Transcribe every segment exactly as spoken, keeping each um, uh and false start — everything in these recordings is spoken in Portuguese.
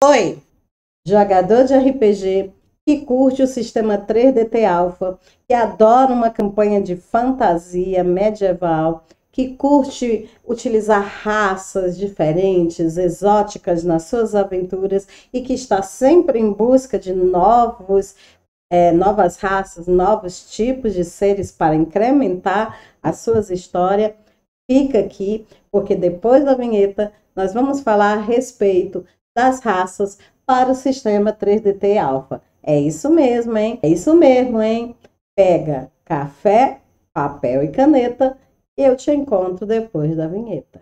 Oi, jogador de R P G que curte o sistema três D T Alpha, que adora uma campanha de fantasia medieval, que curte utilizar raças diferentes, exóticas nas suas aventuras e que está sempre em busca de novos, é, novas raças, novos tipos de seres para incrementar as suas histórias. Fica aqui, porque depois da vinheta nós vamos falar a respeito das raças para o sistema três D T Alpha. É isso mesmo, hein? É isso mesmo, hein? Pega café, papel e caneta e eu te encontro depois da vinheta.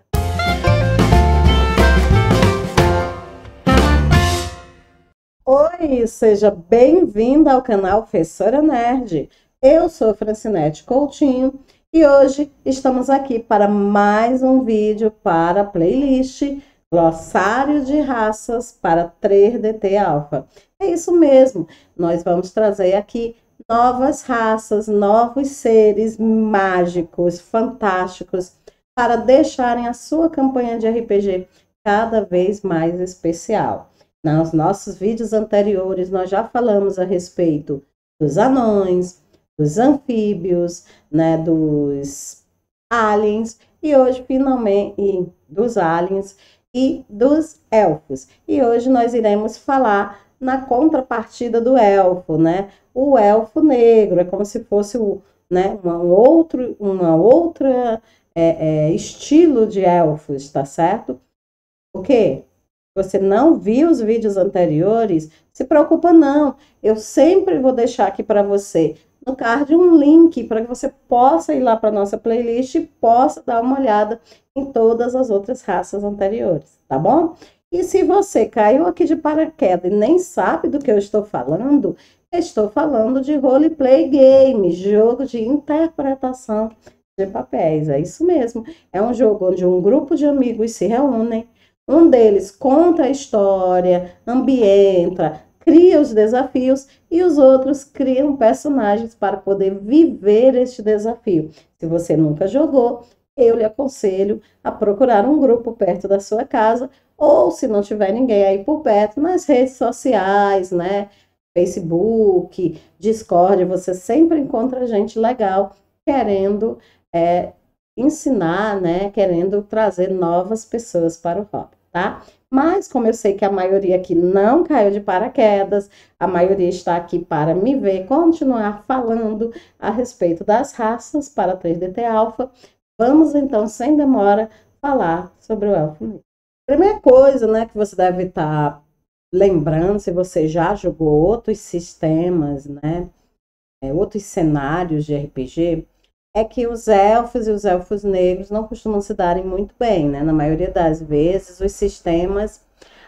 Oi, seja bem-vinda ao canal Fessora Nerd. Eu sou Francinete Coutinho e hoje estamos aqui para mais um vídeo para a playlist Glossário de Raças para três D T Alpha. É isso mesmo, nós vamos trazer aqui novas raças, novos seres mágicos, fantásticos, para deixarem a sua campanha de R P G cada vez mais especial. Nos nossos vídeos anteriores, nós já falamos a respeito dos anões, dos anfíbios, né, dos aliens, e hoje, finalmente, dos aliens e dos elfos. E hoje nós iremos falar na contrapartida do elfo, né? O elfo negro, é como se fosse o, né, uma, um outro, uma outra é, é, estilo de elfos, tá certo? O quê? Você não viu os vídeos anteriores? Se preocupa não, eu sempre vou deixar aqui para você no card um link para que você possa ir lá para a nossa playlist e possa dar uma olhada em todas as outras raças anteriores, tá bom? E se você caiu aqui de paraquedas e nem sabe do que eu estou falando, eu estou falando de roleplay game, jogo de interpretação de papéis, é isso mesmo. É um jogo onde um grupo de amigos se reúnem, um deles conta a história, ambienta, cria os desafios e os outros criam personagens para poder viver este desafio. Se você nunca jogou, eu lhe aconselho a procurar um grupo perto da sua casa ou, se não tiver ninguém aí por perto, nas redes sociais, né? Facebook, Discord, você sempre encontra gente legal querendo é, ensinar, né? Querendo trazer novas pessoas para o hobby, tá? Mas, como eu sei que a maioria aqui não caiu de paraquedas, a maioria está aqui para me ver continuar falando a respeito das raças para três D T Alpha, vamos então, sem demora, falar sobre o elfo negro. Primeira coisa, né, que você deve estar lembrando, se você já jogou outros sistemas, né, é, outros cenários de R P G, é que os elfos e os elfos negros não costumam se darem muito bem, né? Na maioria das vezes, os sistemas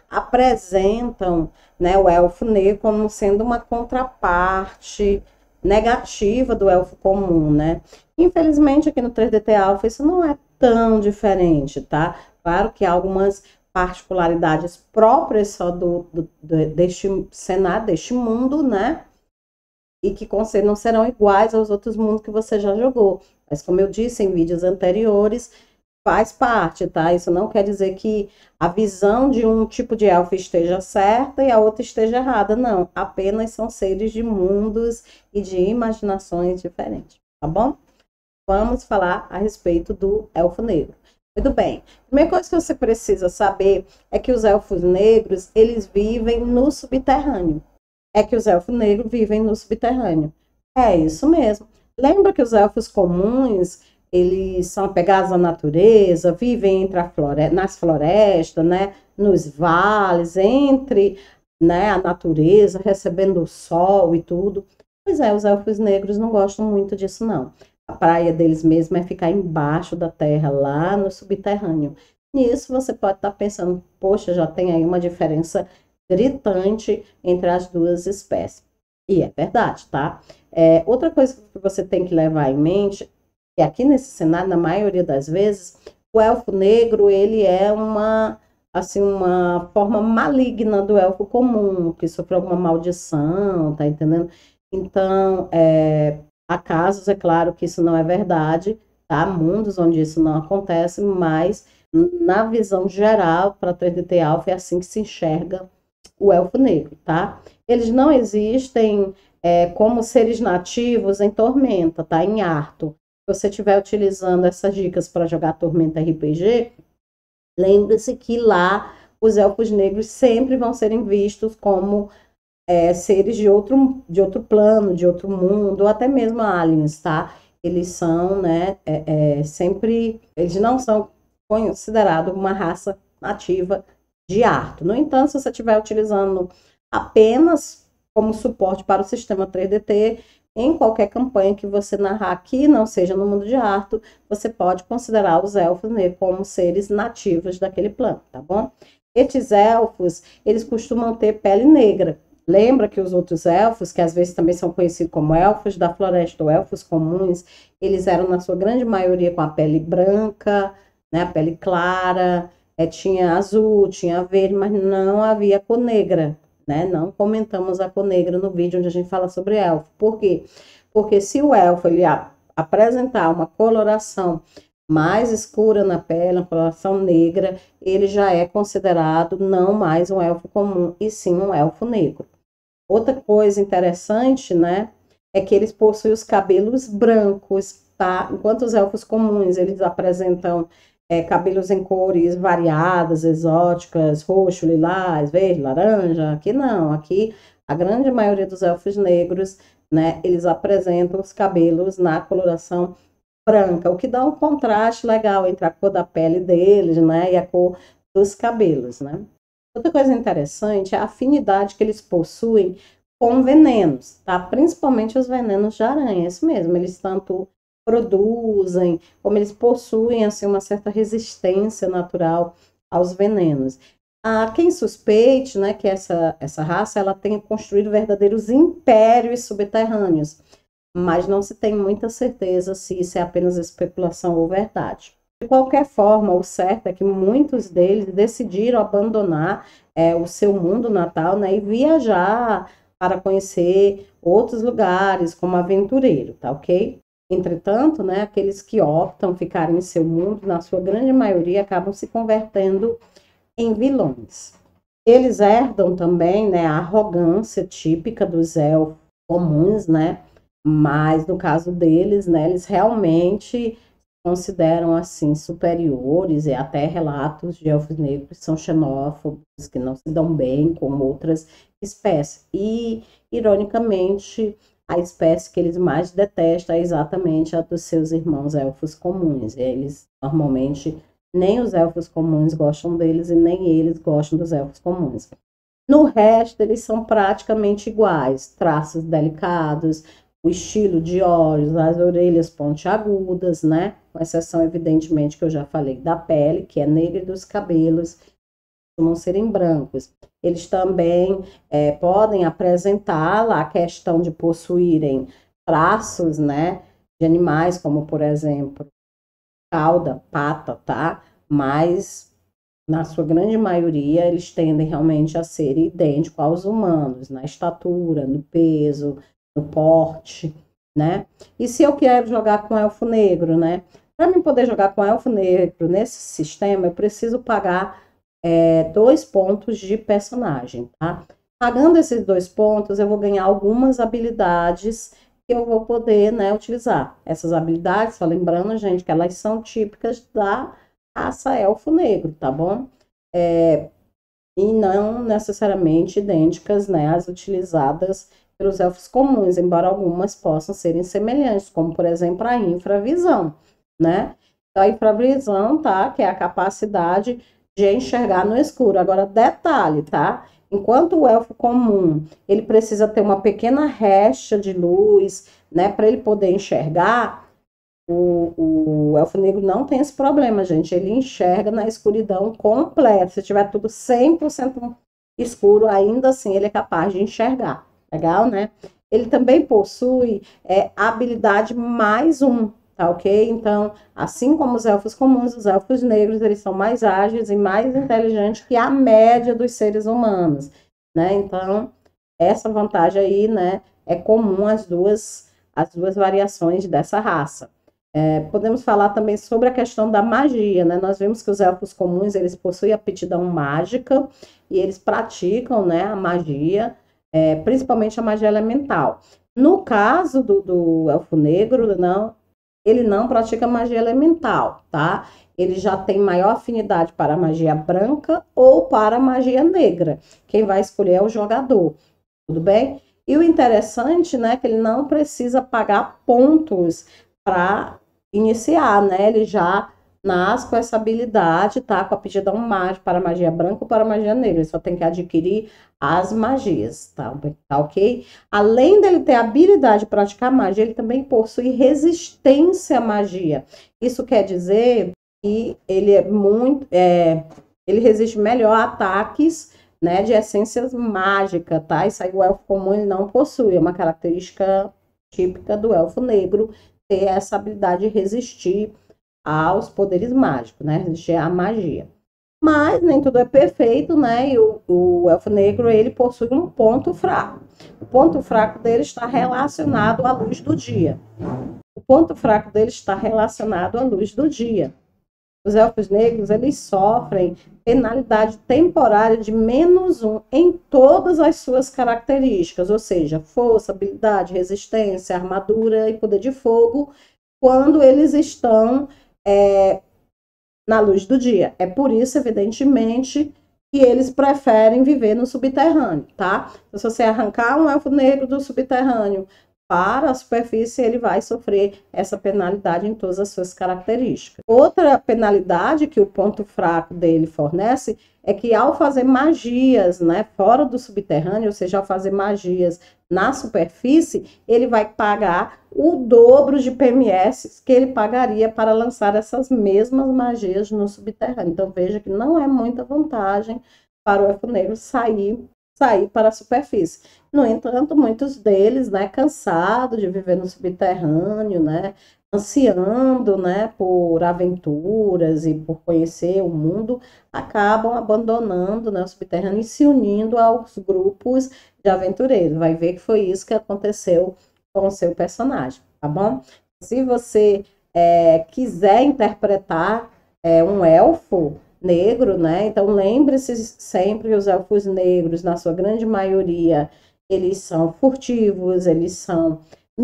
apresentam, né, o elfo negro como sendo uma contraparte negativa do elfo comum, né? Infelizmente, aqui no três D T Alpha, isso não é tão diferente, tá? Claro que há algumas particularidades próprias só do, do, do, deste cenário, deste mundo, né? E que não serão iguais aos outros mundos que você já jogou. Mas, como eu disse em vídeos anteriores, faz parte, tá? Isso não quer dizer que a visão de um tipo de elfo esteja certa e a outra esteja errada, não. Apenas são seres de mundos e de imaginações diferentes, tá bom? Vamos falar a respeito do elfo negro. Muito bem. A primeira coisa que você precisa saber é que os elfos negros, eles vivem no subterrâneo. É que os elfos negros vivem no subterrâneo. É isso mesmo. Lembra que os elfos comuns, eles são apegados à natureza, vivem entre a floresta, nas florestas, né, nos vales, entre, né, a natureza, recebendo o sol e tudo. Pois é, os elfos negros não gostam muito disso, não. A praia deles mesmo é ficar embaixo da terra, lá no subterrâneo. Nisso você pode estar pensando, poxa, já tem aí uma diferença gritante entre as duas espécies. E é verdade, tá? É, outra coisa que você tem que levar em mente é que aqui nesse cenário, na maioria das vezes, o elfo negro, ele é uma, assim, uma forma maligna do elfo comum, que sofreu alguma maldição, tá entendendo? Então, é, há casos, é claro que isso não é verdade, tá? Mundos onde isso não acontece, mas na visão geral, para três D T Alpha, é assim que se enxerga o elfo negro, tá? Eles não existem é, como seres nativos em Tormenta, tá? Em Arthur. Se você estiver utilizando essas dicas para jogar Tormenta R P G, lembre-se que lá os elfos negros sempre vão serem vistos como é, seres de outro, de outro plano, de outro mundo, ou até mesmo aliens, tá? Eles são, né, é, é, sempre, eles não são considerados uma raça nativa de Arthur. No entanto, se você estiver utilizando apenas como suporte para o sistema três D T, em qualquer campanha que você narrar que não seja no mundo de Arthur, você pode considerar os elfos negros como seres nativos daquele plano, tá bom? Estes elfos, eles costumam ter pele negra. Lembra que os outros elfos, que às vezes também são conhecidos como elfos da floresta ou elfos comuns, eles eram na sua grande maioria com a pele branca, né, a pele clara, é, tinha azul, tinha verde, mas não havia cor negra, né? Não comentamos a cor negra no vídeo onde a gente fala sobre elfo. Por quê? Porque se o elfo ele apresentar uma coloração mais escura na pele, uma coloração negra, ele já é considerado não mais um elfo comum, e sim um elfo negro. Outra coisa interessante, né, é que eles possuem os cabelos brancos, tá? Enquanto os elfos comuns, eles apresentam é, cabelos em cores variadas, exóticas, roxo, lilás, verde, laranja. Aqui não, aqui a grande maioria dos elfos negros, né, eles apresentam os cabelos na coloração branca, o que dá um contraste legal entre a cor da pele deles, né, e a cor dos cabelos, né. Outra coisa interessante é a afinidade que eles possuem com venenos, tá? Principalmente os venenos de aranha, é isso mesmo, eles tanto produzem, como eles possuem, assim, uma certa resistência natural aos venenos. Há quem suspeite, né, que essa, essa raça, ela tenha construído verdadeiros impérios subterrâneos, mas não se tem muita certeza se isso é apenas especulação ou verdade. De qualquer forma, o certo é que muitos deles decidiram abandonar é, o seu mundo natal, né, e viajar para conhecer outros lugares como aventureiro, tá ok? Entretanto, né, aqueles que optam ficar em seu mundo, na sua grande maioria, acabam se convertendo em vilões. Eles herdam também, né, a arrogância típica dos elfos comuns, né, mas no caso deles, né, eles realmente consideram assim superiores, e até relatos de elfos negros que são xenófobos, que não se dão bem com outras espécies. E, ironicamente, a espécie que eles mais detestam é exatamente a dos seus irmãos elfos comuns. E eles, normalmente, nem os elfos comuns gostam deles e nem eles gostam dos elfos comuns. No resto, eles são praticamente iguais, traços delicados, o estilo de olhos, as orelhas pontiagudas, né? Com exceção, evidentemente, que eu já falei da pele, que é negra, e dos cabelos, costumam serem brancos. Eles também é, podem apresentar lá a questão de possuírem traços, né, de animais, como, por exemplo, cauda, pata, tá? Mas, na sua grande maioria, eles tendem realmente a ser idênticos aos humanos, na estatura, no peso, no porte, né? E se eu quero jogar com elfo negro, né? Para mim poder jogar com elfo negro nesse sistema, eu preciso pagar é, dois pontos de personagem, tá? Pagando esses dois pontos, eu vou ganhar algumas habilidades que eu vou poder, né, utilizar. Essas habilidades, só lembrando, gente, que elas são típicas da raça elfo negro, tá bom? É, e não necessariamente idênticas, né, às utilizadas pelos elfos comuns, embora algumas possam serem semelhantes, como, por exemplo, a infravisão, né? Então, a infravisão, tá? Que é a capacidade de enxergar no escuro. Agora, detalhe, tá? Enquanto o elfo comum, ele precisa ter uma pequena recha de luz, né? Para ele poder enxergar, o, o elfo negro não tem esse problema, gente. Ele enxerga na escuridão completa. Se tiver tudo cem por cento escuro, ainda assim ele é capaz de enxergar. Legal, né? Ele também possui é, habilidade mais um, tá ok? Então, assim como os elfos comuns, os elfos negros, eles são mais ágeis e mais inteligentes que a média dos seres humanos, né? Então, essa vantagem aí, né, é comum às duas, às duas variações dessa raça. É, podemos falar também sobre a questão da magia, né? Nós vimos que os elfos comuns, eles possuem aptidão mágica e eles praticam, né, a magia, é, principalmente a magia elemental. No caso do, do elfo negro, não, ele não pratica magia elemental, tá? Ele já tem maior afinidade para a magia branca ou para a magia negra. Quem vai escolher é o jogador, tudo bem? E o interessante, né, que ele não precisa pagar pontos para iniciar, né? Ele já nasce com essa habilidade, tá? Com a aptidão mágica para magia branca ou para magia negra. Ele só tem que adquirir as magias, tá? Tá ok? Além dele ter habilidade de praticar magia, ele também possui resistência à magia. Isso quer dizer que ele é muito, é, ele resiste melhor a ataques, né, de essências mágicas, tá? Isso aí o elfo comum ele não possui, é uma característica típica do elfo negro, ter essa habilidade de resistir aos poderes mágicos, né? Resistir à magia. Mas nem tudo é perfeito, né? E o, o elfo negro, ele possui um ponto fraco. O ponto fraco dele está relacionado à luz do dia. O ponto fraco dele está relacionado à luz do dia. Os elfos negros, eles sofrem penalidade temporária de menos um em todas as suas características, ou seja, força, habilidade, resistência, armadura e poder de fogo, quando eles estão é, na luz do dia. É por isso, evidentemente, que eles preferem viver no subterrâneo, tá? Então, se você arrancar um elfo negro do subterrâneo para a superfície, ele vai sofrer essa penalidade em todas as suas características. Outra penalidade que o ponto fraco dele fornece é que ao fazer magias, né, fora do subterrâneo, ou seja, ao fazer magias na superfície, ele vai pagar o dobro de P M S que ele pagaria para lançar essas mesmas magias no subterrâneo. Então veja que não é muita vantagem para o elfo negro sair sair para a superfície. No entanto, muitos deles, né, cansados de viver no subterrâneo, né, ansiando, né, por aventuras e por conhecer o mundo, acabam abandonando, né, o subterrâneo e se unindo aos grupos de aventureiros. Vai ver que foi isso que aconteceu com o seu personagem, tá bom? Se você é, quiser interpretar é, um elfo negro, né? Então lembre-se sempre que os elfos negros, na sua grande maioria, eles são furtivos, eles são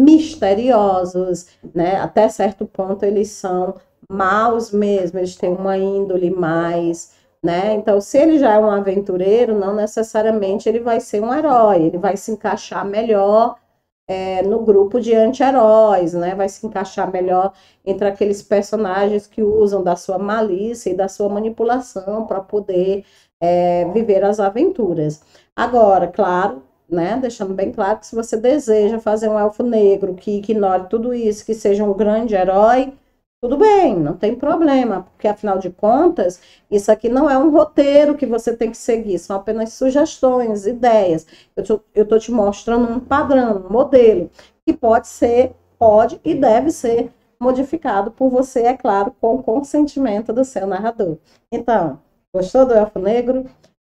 misteriosos, né? Até certo ponto eles são maus mesmo, eles têm uma índole mais, né? Então, se ele já é um aventureiro, não necessariamente ele vai ser um herói, ele vai se encaixar melhor É, no grupo de anti-heróis, né? Vai se encaixar melhor entre aqueles personagens que usam da sua malícia e da sua manipulação para poder é, viver as aventuras. Agora, claro, né? Deixando bem claro que se você deseja fazer um elfo negro que ignore tudo isso, que seja um grande herói, tudo bem, não tem problema, porque afinal de contas, isso aqui não é um roteiro que você tem que seguir, são apenas sugestões, ideias. Eu estou te mostrando um padrão, um modelo, que pode ser, pode e deve ser modificado por você, é claro, com o consentimento do seu narrador. Então, gostou do elfo negro?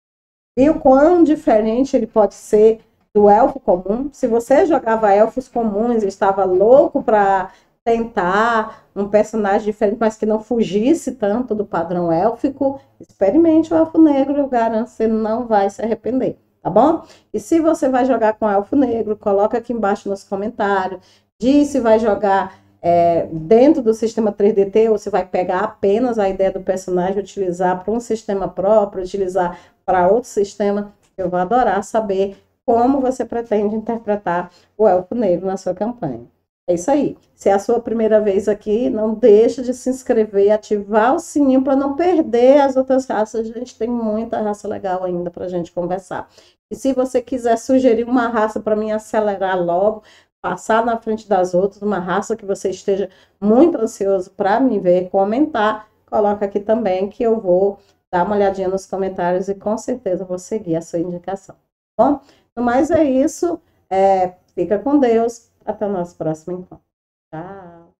Viu quão diferente ele pode ser do elfo comum? Se você jogava elfos comuns e estava louco para tentar um personagem diferente, mas que não fugisse tanto do padrão élfico, experimente o elfo negro, eu garanto que você não vai se arrepender, tá bom? E se você vai jogar com elfo negro, coloca aqui embaixo nos comentários, diz se vai jogar é, dentro do sistema três D T ou se vai pegar apenas a ideia do personagem, utilizar para um sistema próprio, utilizar para outro sistema. Eu vou adorar saber como você pretende interpretar o elfo negro na sua campanha. É isso aí. Se é a sua primeira vez aqui, não deixe de se inscrever, ativar o sininho para não perder as outras raças. A gente tem muita raça legal ainda para a gente conversar. E se você quiser sugerir uma raça para mim acelerar logo, passar na frente das outras, uma raça que você esteja muito ansioso para me ver, comentar, coloca aqui também que eu vou dar uma olhadinha nos comentários e com certeza vou seguir a sua indicação. Bom, no mais é isso. É, fica com Deus. Até o nosso próximo encontro. Tchau!